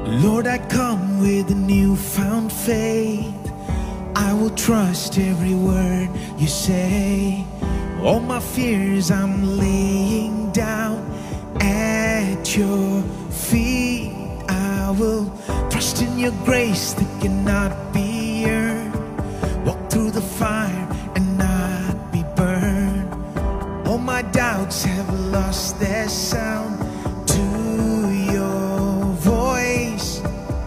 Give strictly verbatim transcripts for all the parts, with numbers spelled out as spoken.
Lord, I come with a newfound faith. I will trust every word you say. All my fears I'm laying down at your feet. I will trust in your grace that cannot be earned. Walk through the fire and not be burned. All my doubts have lost their sound to your voice.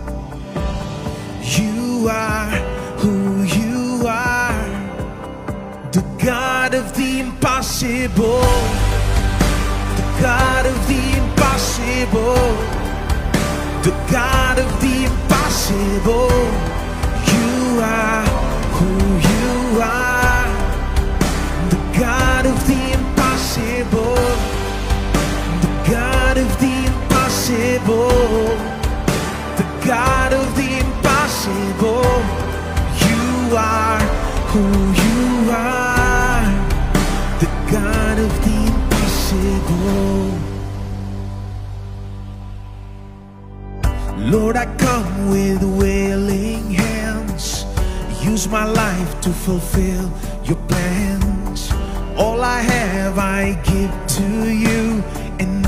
You are who you are, the God of the impossible, the God of the impossible, the God of the impossible. You are who you are, the God of the impossible, the God of the impossible, the God of the impossible. You are who you are, the God of the impossible. Lord, I come with willing hands. Use my life to fulfill your plans. All I have I give to you, an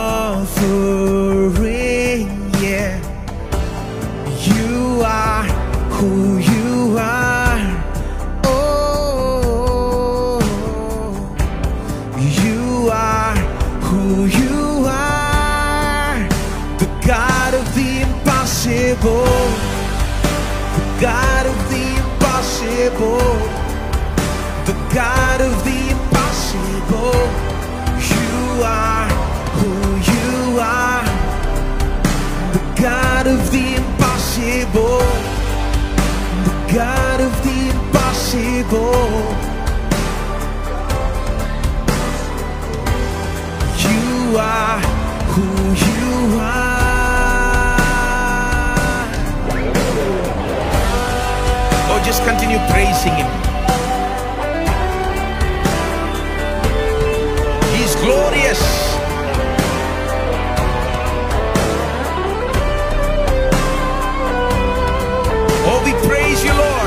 offering, yeah. You are who you are. Oh, you are who you are, the God of the impossible, the God of the impossible, the God of the impossible. You are who you are, the God of the impossible, the God of the impossible. You are who you are. Oh, just continue praising Him. He's glorious. Oh, we praise you, Lord.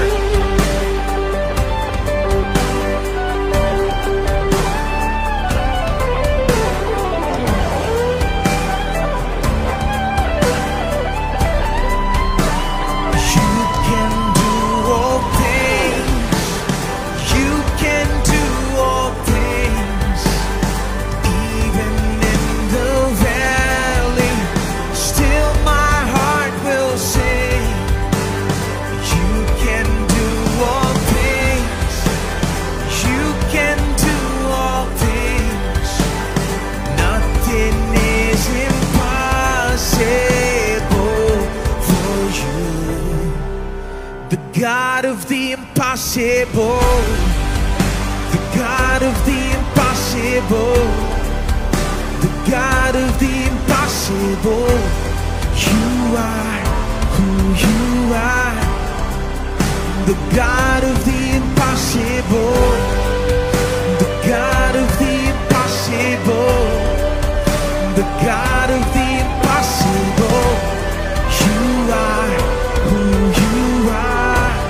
God of the impossible, the God of the impossible, the God of the impossible. You are who you are, the God of the impossible, the God of the impossible, the God of the impossible. You are who you are.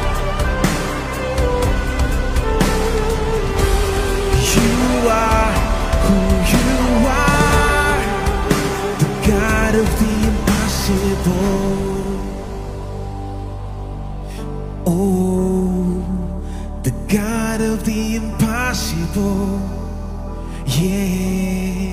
You are who you are, the God of the impossible. Oh, the God of the impossible, yeah.